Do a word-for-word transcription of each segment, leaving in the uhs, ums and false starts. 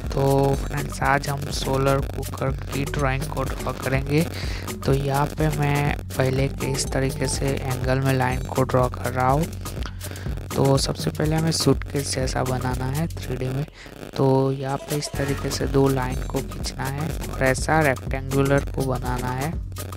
तो फ्रेंड्स आज हम सोलर कुकर की ड्राइंग को ड्रॉ करेंगे। तो यहाँ पे मैं पहले के इस तरीके से एंगल में लाइन को ड्रॉ कर रहा हूँ। तो सबसे पहले हमें सूटकेस जैसा बनाना है थ्री डी में। तो यहाँ पे इस तरीके से दो लाइन को खींचना है और ऐसा रेक्टेंगुलर को बनाना है।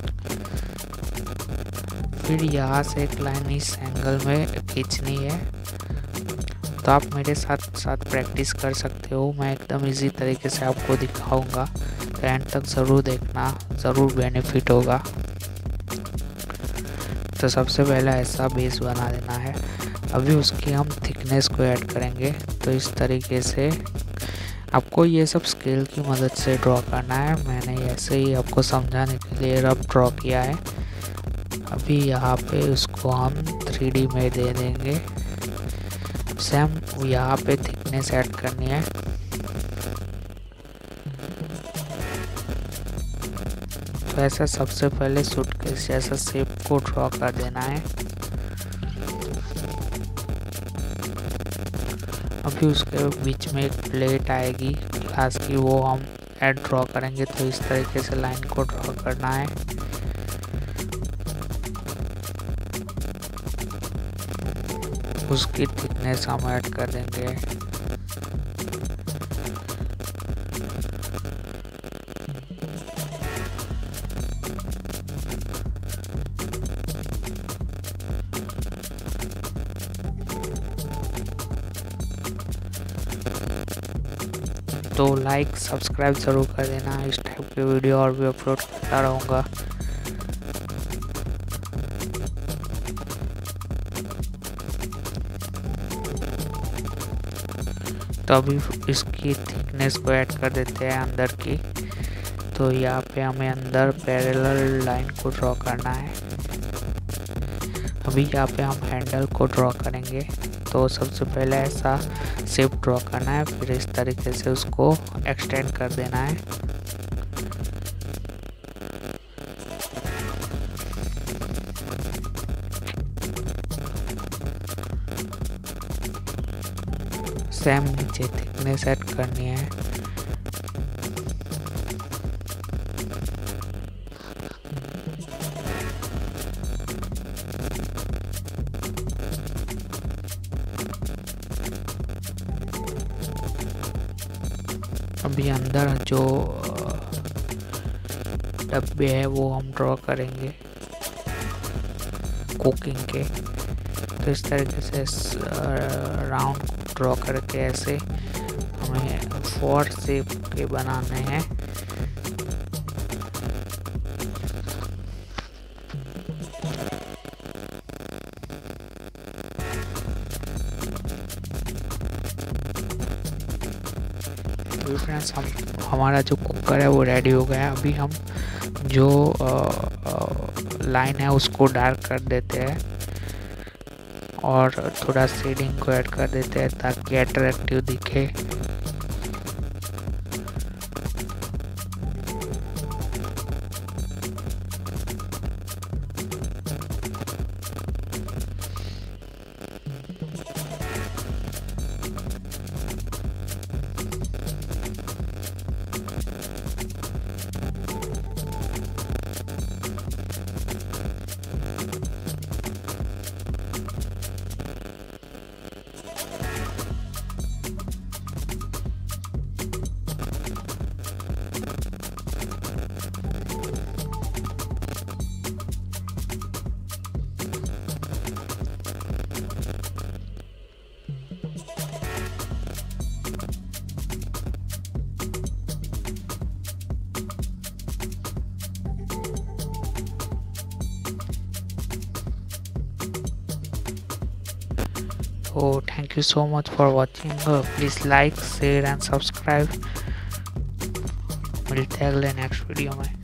फिर यहाँ से एक लाइन इस एंगल में खींचनी है। तो आप मेरे साथ साथ प्रैक्टिस कर सकते हो, मैं एकदम इजी तरीके से आपको दिखाऊंगा। तो एंड तक ज़रूर देखना, ज़रूर बेनिफिट होगा। तो सबसे पहले ऐसा बेस बना देना है। अभी उसकी हम थिकनेस को ऐड करेंगे। तो इस तरीके से आपको ये सब स्केल की मदद से ड्रॉ करना है। मैंने ऐसे ही आपको समझाने के लिए रफ ड्रॉ किया है। अभी यहाँ पे उसको हम थ्री डी में दे देंगे। सेम यहाँ पे थिकनेस ऐड करनी है। तो ऐसा सबसे पहले सूटकेस जैसा शेप को ड्रॉ कर देना है। अभी उसके बीच में एक प्लेट आएगी ग्लास की, वो हम ऐड ड्रॉ करेंगे। तो इस तरीके से लाइन को ड्रॉ करना है। उसकी थिकनेस हम ऐड कर देंगे। तो लाइक सब्सक्राइब ज़रूर कर देना। इस टाइप के वीडियो और भी अपलोड करता रहूँगा। तो अभी इसकी थिकनेस को ऐड कर देते हैं अंदर की। तो यहाँ पे हमें अंदर पैरेलल लाइन को ड्रॉ करना है। अभी यहाँ पे हम हैंडल को ड्रॉ करेंगे। तो सबसे पहले ऐसा शेप ड्रॉ करना है, फिर इस तरीके से उसको एक्सटेंड कर देना है। सेम नीचे थिकनेस ऐड करनी है। अभी अंदर जो डब्बे है वो हम ड्रॉ करेंगे कुकिंग के। तो इस तरीके से राउंड ड्रॉ करके ऐसे हमें फोर शेप के बनाने हैं। तो फ्रेंड्स हम हमारा जो कुकर है वो रेडी हो गया है। अभी हम जो लाइन है उसको डार्क कर देते हैं और थोड़ा शेडिंग को ऐड कर देते हैं ताकि अट्रैक्टिव दिखे। So thank you so much for watching. Uh, please like, share and subscribe. मिलते हैं अगले नेक्स्ट वीडियो में।